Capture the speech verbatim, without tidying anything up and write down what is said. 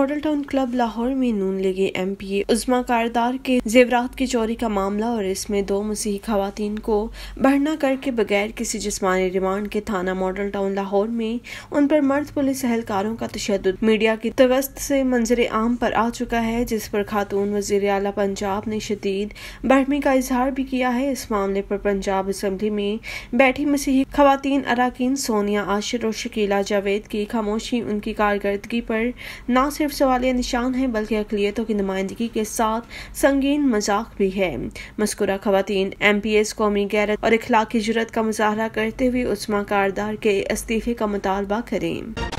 Model town club Lahore में नून लीगी M P A उस्मा कारदार के जेवरात की चोरी का मामला और इसमें दो मसीही खवातीन को भरना करके बगैर किसी जिस्मानी रिमांड के थाना मॉडल टाउन लाहौर में उन पर मर्द पुलिस एहलकारों का तशद्दुद मीडिया की तवस्त से मंजर आम पर आ चुका है, जिस पर खातून वजीर आला पंजाब ने शदीद बरहमी का इजहार भी किया है। इस मामले पर पंजाब असम्बली में बैठी मसीही खवातीन अराकीन सोनिया आशिर और शकीला जावेद की खामोशी उनकी कारकर्दगी पर न सिर्फ सवालिया निशान है बल्कि अक़लियतों की नुमाइंदगी के साथ संगीन मजाक भी है। मज़कूरा खवातीन एम पी एस कौमी गैरत और इखलाकी जुर्रत का मुजाहरा करते हुए उस्मा कारदार के इस्तीफे का मुतालबा करें।